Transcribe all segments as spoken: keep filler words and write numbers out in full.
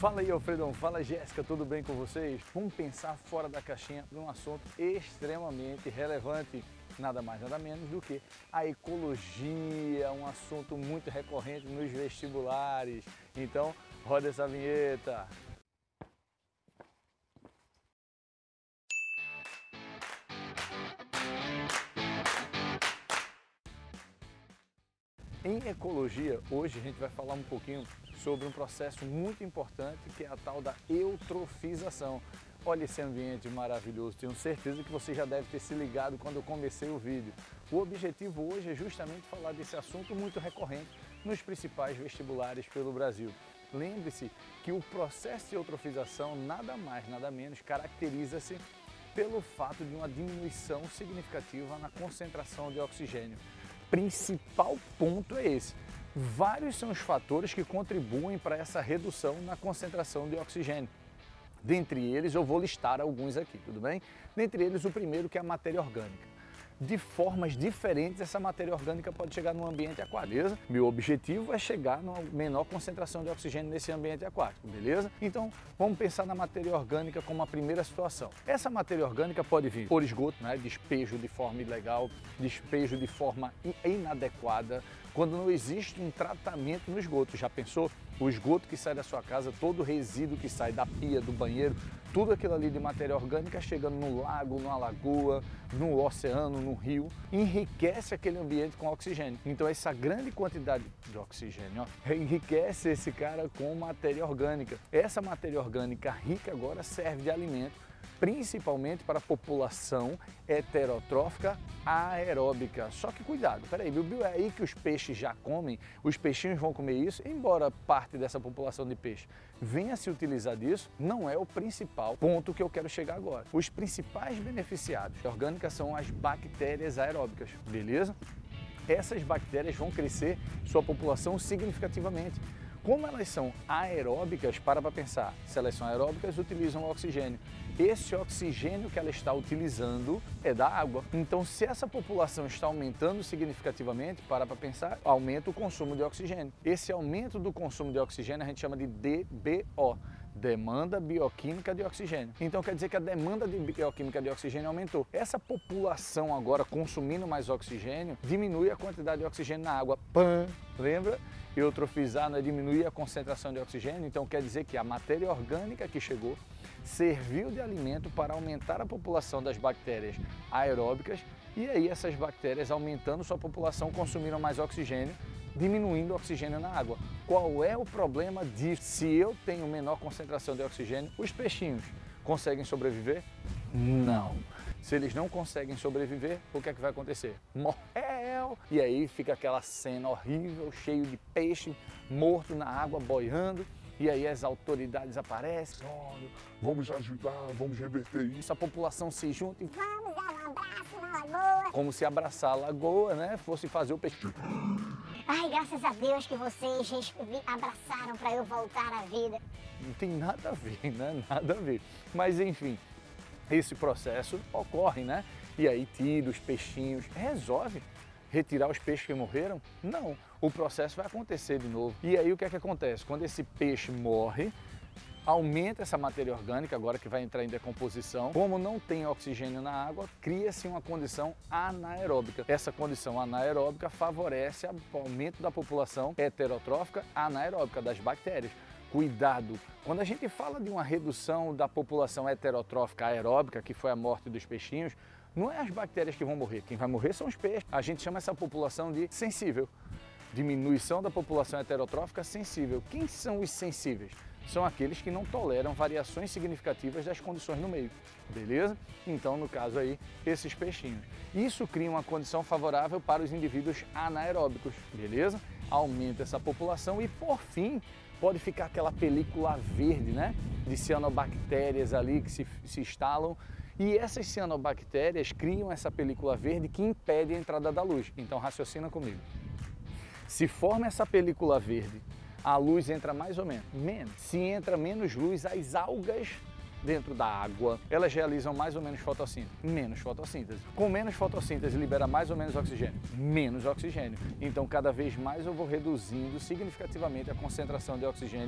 Fala aí, Alfredão. Fala, Jéssica. Tudo bem com vocês? Vamos pensar fora da caixinha de um assunto extremamente relevante, nada mais nada menos do que a ecologia, um assunto muito recorrente nos vestibulares. Então, roda essa vinheta. Em ecologia, hoje a gente vai falar um pouquinho sobre um processo muito importante que é a tal da eutrofização. Olha esse ambiente maravilhoso, tenho certeza que você já deve ter se ligado quando eu comecei o vídeo. O objetivo hoje é justamente falar desse assunto muito recorrente nos principais vestibulares pelo Brasil. Lembre-se que o processo de eutrofização nada mais, nada menos caracteriza-se pelo fato de uma diminuição significativa na concentração de oxigênio. Principal ponto é esse. Vários são os fatores que contribuem para essa redução na concentração de oxigênio. Dentre eles, eu vou listar alguns aqui, tudo bem? Dentre eles, o primeiro que é a matéria orgânica. De formas diferentes, essa matéria orgânica pode chegar no ambiente aquático, beleza? Meu objetivo é chegar numa menor concentração de oxigênio nesse ambiente aquático, beleza? Então, vamos pensar na matéria orgânica como a primeira situação. Essa matéria orgânica pode vir por esgoto, né? Despejo de forma ilegal, despejo de forma inadequada, quando não existe um tratamento no esgoto. Já pensou? O esgoto que sai da sua casa, todo o resíduo que sai da pia, do banheiro, tudo aquilo ali de matéria orgânica chegando no lago, numa lagoa, no oceano, no rio, enriquece aquele ambiente com oxigênio. Então essa grande quantidade de oxigênio ó, enriquece esse cara com matéria orgânica. Essa matéria orgânica rica agora serve de alimento, principalmente para a população heterotrófica aeróbica. Só que cuidado, peraí, Bill, é aí que os peixes já comem, os peixinhos vão comer isso, embora parte dessa população de peixe venha se utilizar disso, não é o principal ponto que eu quero chegar agora. Os principais beneficiados orgânicas são as bactérias aeróbicas, beleza? Essas bactérias vão crescer sua população significativamente. Como elas são aeróbicas, para para pensar, se elas são aeróbicas, utilizam oxigênio. Esse oxigênio que ela está utilizando é da água. Então, se essa população está aumentando significativamente, para para pensar, aumenta o consumo de oxigênio. Esse aumento do consumo de oxigênio a gente chama de D B O. Demanda bioquímica de oxigênio. Então quer dizer que a demanda de bioquímica de oxigênio aumentou. Essa população agora consumindo mais oxigênio diminui a quantidade de oxigênio na água. Pã! Lembra? Eutrofizar não é diminuir a concentração de oxigênio, então quer dizer que a matéria orgânica que chegou serviu de alimento para aumentar a população das bactérias aeróbicas e aí essas bactérias aumentando sua população consumiram mais oxigênio, diminuindo o oxigênio na água. Qual é o problema disso? Se eu tenho menor concentração de oxigênio, os peixinhos conseguem sobreviver? Não. Se eles não conseguem sobreviver, o que é que vai acontecer? Morreu! E aí fica aquela cena horrível, cheio de peixe morto na água, boiando. E aí as autoridades aparecem, olha, vamos ajudar, vamos reverter isso. A população se junta e vamos dar um abraço na lagoa. Como se abraçar a lagoa, né, fosse fazer o peixe. Ai, graças a Deus que vocês abraçaram para eu voltar à vida. Não tem nada a ver, né? Nada a ver. Mas enfim, esse processo ocorre, né? E aí tira os peixinhos, resolve retirar os peixes que morreram? Não, o processo vai acontecer de novo. E aí o que é que acontece? Quando esse peixe morre, aumenta essa matéria orgânica, agora que vai entrar em decomposição. Como não tem oxigênio na água, cria-se uma condição anaeróbica. Essa condição anaeróbica favorece o aumento da população heterotrófica anaeróbica, das bactérias. Cuidado! Quando a gente fala de uma redução da população heterotrófica aeróbica, que foi a morte dos peixinhos, não é as bactérias que vão morrer, quem vai morrer são os peixes. A gente chama essa população de sensível. Diminuição da população heterotrófica sensível. Quem são os sensíveis? São aqueles que não toleram variações significativas das condições no meio, beleza? Então, no caso aí, esses peixinhos. Isso cria uma condição favorável para os indivíduos anaeróbicos, beleza? Aumenta essa população e, por fim, pode ficar aquela película verde, né? De cianobactérias ali que se, se instalam. E essas cianobactérias criam essa película verde que impede a entrada da luz. Então, raciocina comigo. Se forma essa película verde, a luz entra mais ou menos? Menos. Se entra menos luz, as algas dentro da água, elas realizam mais ou menos fotossíntese? Menos fotossíntese. Com menos fotossíntese, libera mais ou menos oxigênio? Menos oxigênio. Então, cada vez mais eu vou reduzindo significativamente a concentração de oxigênio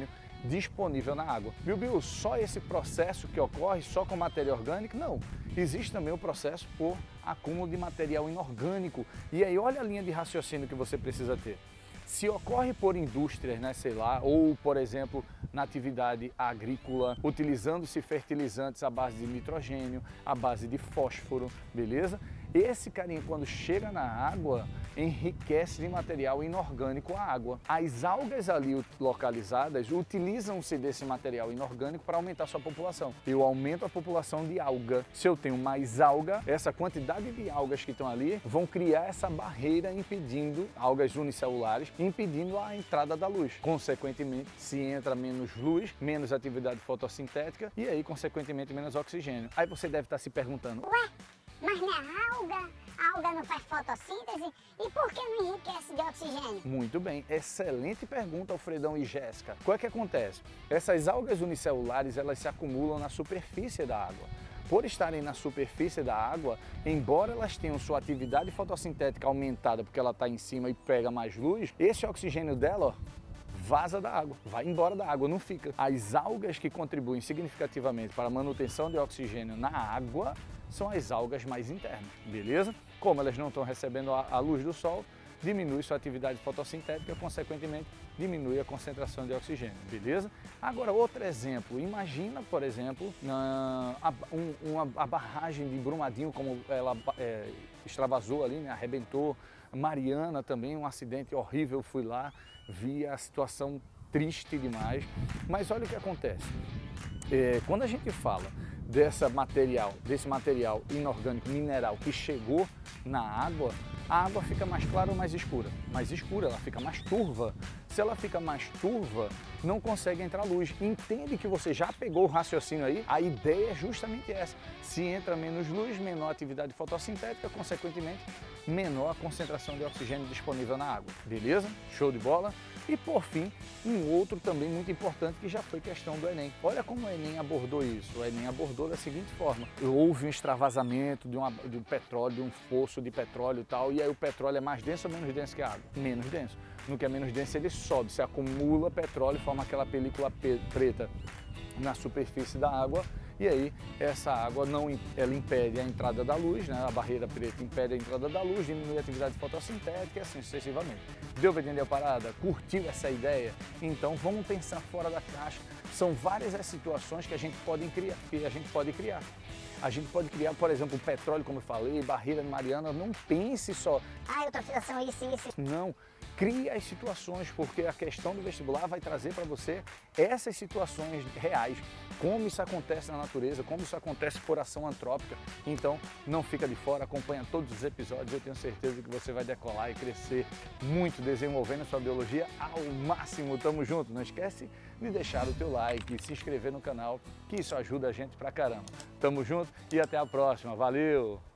disponível na água. Bill Bill, só esse processo que ocorre só com matéria orgânica? Não. Existe também o processo por acúmulo de material inorgânico. E aí olha a linha de raciocínio que você precisa ter. Se ocorre por indústrias, né, sei lá, ou, por exemplo, na atividade agrícola, utilizando-se fertilizantes à base de nitrogênio, à base de fósforo, beleza? Esse carinha, quando chega na água, enriquece de material inorgânico a água. As algas ali localizadas utilizam-se desse material inorgânico para aumentar sua população. Eu aumento a população de alga. Se eu tenho mais alga, essa quantidade de algas que estão ali vão criar essa barreira impedindo, algas unicelulares, impedindo a entrada da luz. Consequentemente, se entra menos luz, menos atividade fotossintética e aí, consequentemente, menos oxigênio. Aí você deve estar se perguntando: ué, mas não é alga? A alga não faz fotossíntese? E por que não enriquece de oxigênio? Muito bem, excelente pergunta, Alfredão e Jéssica. O que é que acontece? Essas algas unicelulares, elas se acumulam na superfície da água. Por estarem na superfície da água, embora elas tenham sua atividade fotossintética aumentada porque ela está em cima e pega mais luz, esse oxigênio dela, ó, vaza da água, vai embora da água, não fica. As algas que contribuem significativamente para a manutenção de oxigênio na água são as algas mais internas, beleza? Como elas não estão recebendo a, a luz do sol, diminui sua atividade fotossintética, consequentemente diminui a concentração de oxigênio, beleza? Agora, outro exemplo, imagina, por exemplo, na, a, um, uma, a barragem de Brumadinho, como ela é, extravasou ali, né, arrebentou. Mariana também, um acidente horrível, fui lá, vi a situação triste demais, mas olha o que acontece. É, quando a gente fala dessa material, desse material inorgânico mineral que chegou na água, a água fica mais clara ou mais escura? Mais escura, ela fica mais turva. Se ela fica mais turva, não consegue entrar luz. Entende que você já pegou o raciocínio aí? A ideia é justamente essa. Se entra menos luz, menor atividade fotossintética, consequentemente, menor a concentração de oxigênio disponível na água. Beleza? Show de bola? E por fim, um outro também muito importante que já foi questão do Enem. Olha como o Enem abordou isso. O Enem abordou da seguinte forma: houve um extravasamento de, uma, de um petróleo, de um fosso de petróleo e tal, e aí o petróleo é mais denso ou menos denso que a água? Menos denso. No que é menos denso, ele sobe, se acumula petróleo, forma aquela película preta na superfície da água, e aí essa água não, ela impede a entrada da luz, né? A barreira preta impede a entrada da luz, diminui a atividade fotossintética e assim sucessivamente. Deu para entender a parada? Curtiu essa ideia? Então vamos pensar fora da caixa. São várias as situações que a gente pode criar, que a gente pode criar. A gente pode criar, por exemplo, o petróleo, como eu falei, barreira de Mariana. Não pense só: ah, eutrofização, isso, isso. Não. Crie as situações, porque a questão do vestibular vai trazer para você essas situações reais, como isso acontece na natureza, como isso acontece por ação antrópica. Então, não fica de fora, acompanha todos os episódios, eu tenho certeza que você vai decolar e crescer muito, desenvolvendo a sua biologia ao máximo. Tamo junto, não esquece de deixar o teu like e se inscrever no canal, que isso ajuda a gente pra caramba. Tamo junto e até a próxima, valeu!